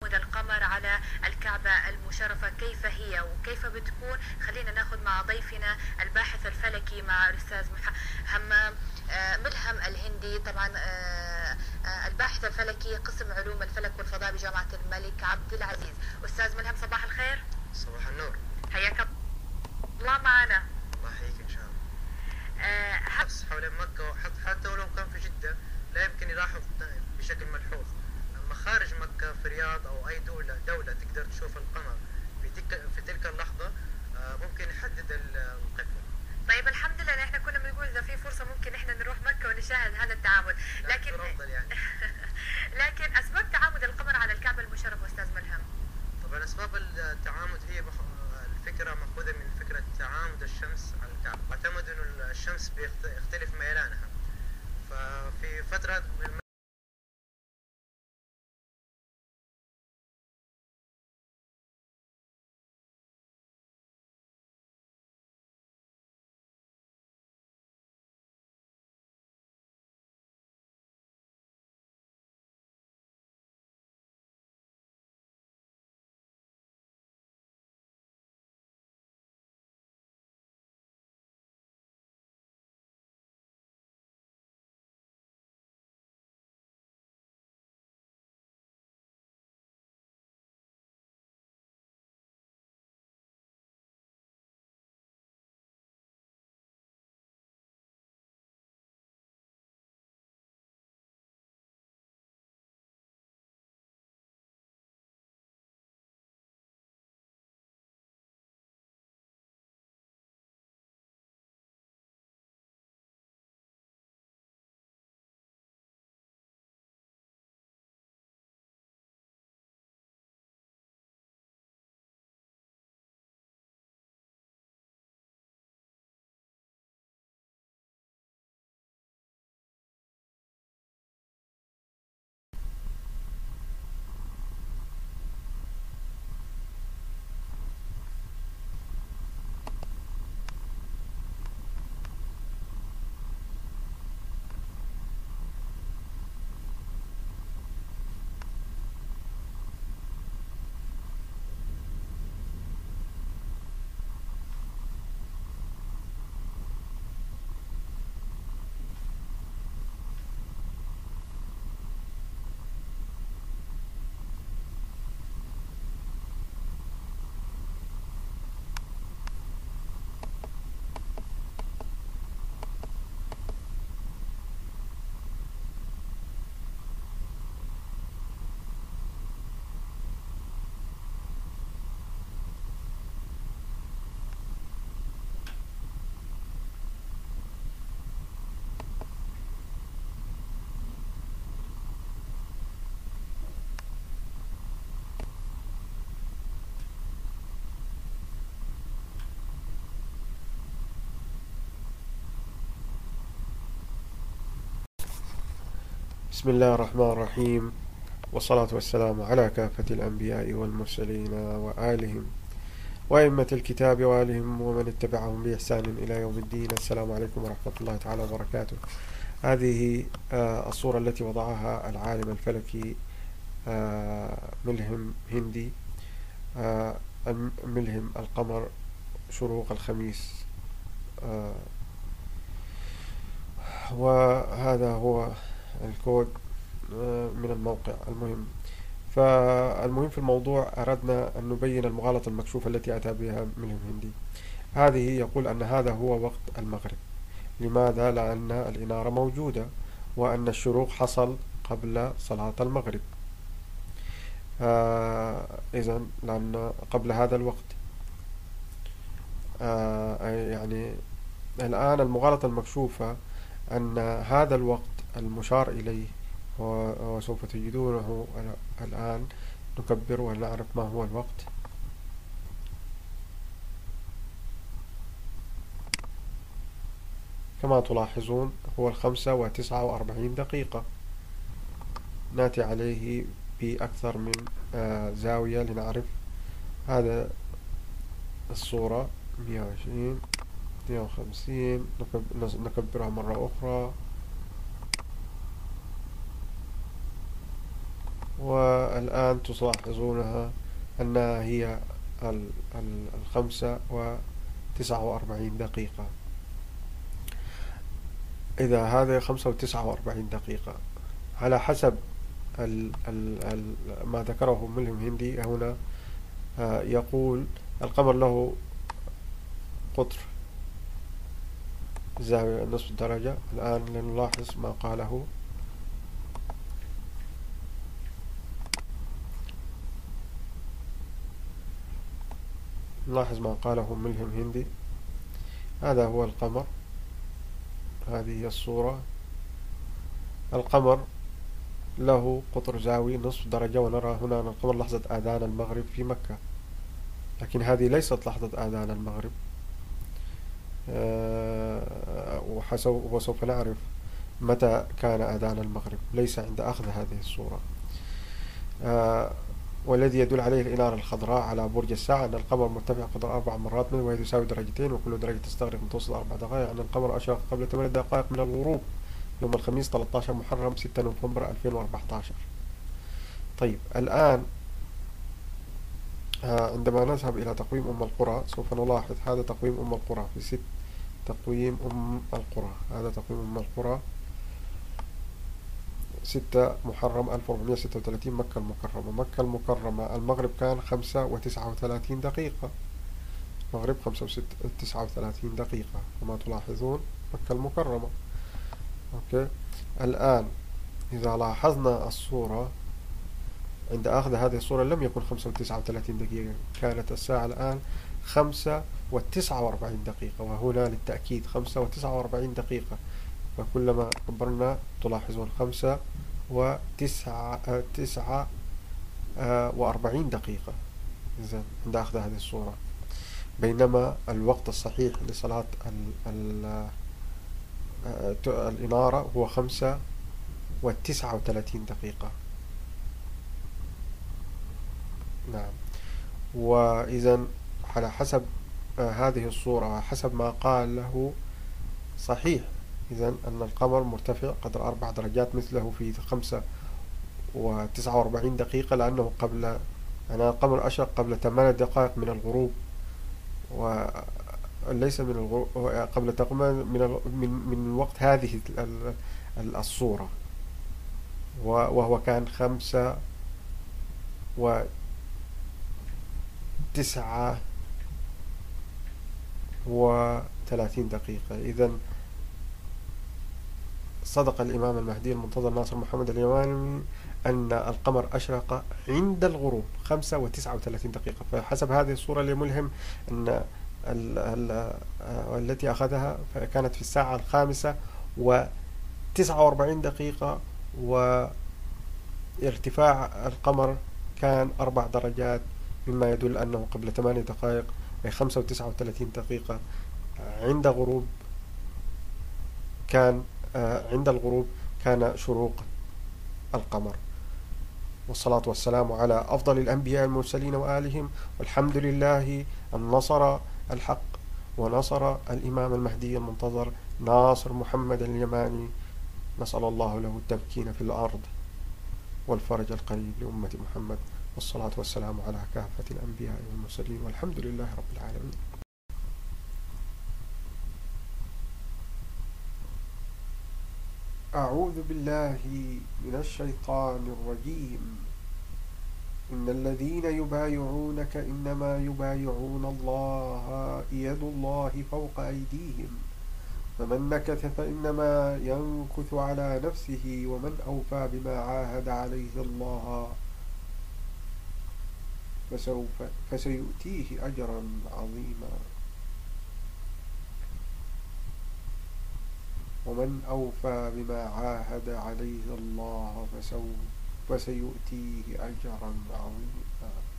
القمر على الكعبة المشرفة كيف هي وكيف بتكون. خلينا ناخذ مع ضيفنا الباحث الفلكي مع الأستاذ همام ملهم الهندي، طبعا الباحث الفلكي قسم علوم الفلك والفضاء بجامعة الملك عبد العزيز. أستاذ ملهم صباح الخير. صباح النور. حياك الله معنا. الله يحييك إن شاء الله. بس حول مكة حتى ولو كان في جدة لا يمكن يلاحظ بشكل ملحوظ. أما خارج مكة في رياض أو أي دولة تقدر تشوف القمر في تلك اللحظة ممكن يحدد القبلة. طيب الحمد لله، احنا كنا بنقول اذا في فرصه ممكن احنا نروح مكه ونشاهد هذا التعامد، لكن يعني. لكن اسباب تعامد القمر على الكعبه المشرفه استاذ ملهم. طبعا اسباب التعامد هي الفكره ماخوذه من فكره تعامد الشمس على الكعبه. اعتمد انه الشمس بيختلف ميلانها، ففي فتره بسم الله الرحمن الرحيم، والصلاة والسلام على كافة الأنبياء والمرسلين وآلهم وأئمة الكتاب وآلهم ومن اتبعهم بإحسان إلى يوم الدين. السلام عليكم ورحمة الله تعالى وبركاته. هذه الصورة التي وضعها العالم الفلكي ملهم هندي، ملهم القمر شروق الخميس، وهذا هو الكود من الموقع. فالمهم في الموضوع أردنا أن نبين المغالطة المكشوفة التي أتى بها ملهم هندي. هذه يقول أن هذا هو وقت المغرب. لماذا؟ لأن الإنارة موجودة وأن الشروق حصل قبل صلاة المغرب. إذن لأن قبل هذا الوقت. يعني الآن المغالطة المكشوفة أن هذا الوقت المشار إليه وسوف تجدونه الآن. نكبر ونعرف ما هو الوقت. كما تلاحظون هو 5:49. نأتي عليه بأكثر من زاوية لنعرف. هذا الصورة 120 52. نكبرها مرة أخرى والآن تلاحظونها أنها هي 5:49. إذا هذا 5:49 على حسب ما ذكره ملهم هندي هنا. يقول القمر له قطر زاوية نصف درجة. الآن لنلاحظ ما قاله. نلاحظ ما قاله ملهم هندي. هذا هو القمر، هذه هي الصورة. القمر له قطر زاوي نصف درجة، ونرى هنا أن القمر لحظة آذان المغرب في مكة، لكن هذه ليست لحظة آذان المغرب. وسوف نعرف متى كان آذان المغرب، ليس عند أخذ هذه الصورة. والذي يدل عليه الإنارة الخضراء على برج الساعة أن القمر مرتفع قدر 4 مرات منه، وهي تساوي درجتين، وكل درجة تستغرق متوسط 4 دقائق. أن القمر أشرق قبل 8 دقائق من الغروب يوم الخميس 13 محرم 6 نوفمبر 2014. طيب الآن عندما نذهب إلى تقويم أم القرى سوف نلاحظ هذا تقويم أم القرى في تقويم أم القرى. هذا تقويم أم القرى 6 محرم 1436 مكة المكرمة. مكة المكرمة المغرب كان 5:39 دقيقة. المغرب 5:39 دقيقة كما تلاحظون مكة المكرمة. أوكي. الآن إذا لاحظنا الصورة عند أخذ هذه الصورة لم يكن 5:39 دقيقة، كانت الساعة الآن 5:49 دقيقة، وهنا للتأكيد 5:49 دقيقة. فكلما كبرنا تلاحظون 5:49 دقيقة إذن عند أخذ هذه الصورة، بينما الوقت الصحيح لصلاة الإنارة هو 5:39 دقيقة. نعم. وإذن على حسب هذه الصورة حسب ما قال له صحيح إذن أن القمر مرتفع قدر 4 درجات مثله في 5:49 دقيقة، لأنه القمر أشرق قبل 8 دقائق من الغروب، وليس من الغروب، قبل تقريبا من وقت هذه الصورة، وهو كان 5:39 دقيقة. إذن صدق الإمام المهدي المنتظر ناصر محمد اليماني أن القمر أشرق عند الغروب 5:39 دقيقة. فحسب هذه الصورة لملهم أن التي أخذها كانت في الساعة 5:49 دقيقة، وارتفاع القمر كان 4 درجات، مما يدل أنه قبل 8 دقائق أي 5:39 دقيقة عند الغروب كان شروق القمر. والصلاة والسلام على أفضل الأنبياء المرسلين وآلهم، والحمد لله أن نصر الحق ونصر الإمام المهدي المنتظر ناصر محمد اليماني. نسأل الله له التمكين في الأرض والفرج القريب لأمة محمد، والصلاة والسلام على كافة الأنبياء والمرسلين، والحمد لله رب العالمين. أعوذ بالله من الشيطان الرجيم. إن الذين يبايعونك إنما يبايعون الله، يد الله فوق أيديهم، فمن نكث فإنما ينكث على نفسه، ومن أوفى بما عاهد عليه الله فسيؤتيه أجرا عظيما. ومن أوفى بما عاهد عليه الله فسيؤتيه أجرا عظيما.